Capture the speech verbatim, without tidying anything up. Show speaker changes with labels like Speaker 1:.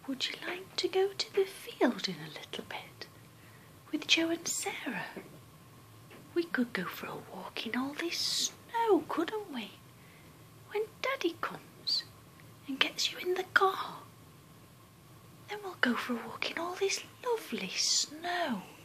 Speaker 1: Would you like to go to the field in a little bit with Joe and Sarah? We could go for a walk in all this snow, couldn't we? When Daddy comes and gets you in the car. Then we'll go for a walk in all this lovely snow.